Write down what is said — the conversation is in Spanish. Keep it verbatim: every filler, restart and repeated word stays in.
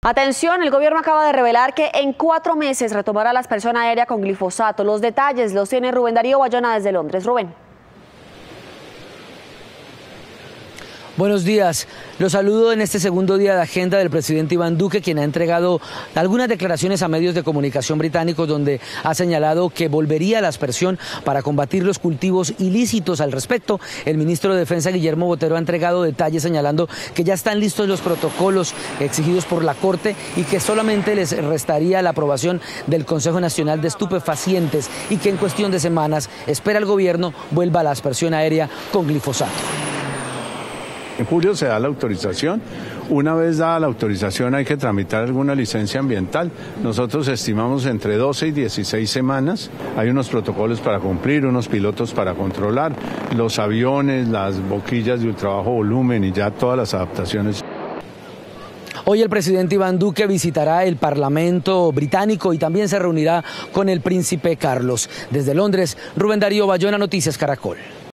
Atención, el gobierno acaba de revelar que en cuatro meses retomará la aspersión aérea con glifosato. Los detalles los tiene Rubén Darío Bayona desde Londres. Rubén. Buenos días. Los saludo en este segundo día de agenda del presidente Iván Duque, quien ha entregado algunas declaraciones a medios de comunicación británicos donde ha señalado que volvería a la aspersión para combatir los cultivos ilícitos. Al respecto, el ministro de Defensa, Guillermo Botero, ha entregado detalles señalando que ya están listos los protocolos exigidos por la Corte y que solamente les restaría la aprobación del Consejo Nacional de Estupefacientes y que en cuestión de semanas espera el gobierno vuelva a la aspersión aérea con glifosato. En julio se da la autorización. Una vez dada la autorización hay que tramitar alguna licencia ambiental. Nosotros estimamos entre doce y dieciséis semanas. Hay unos protocolos para cumplir, unos pilotos para controlar, los aviones, las boquillas de ultrabajo volumen y ya todas las adaptaciones. Hoy el presidente Iván Duque visitará el Parlamento británico y también se reunirá con el príncipe Carlos. Desde Londres, Rubén Darío Bayona, Noticias Caracol.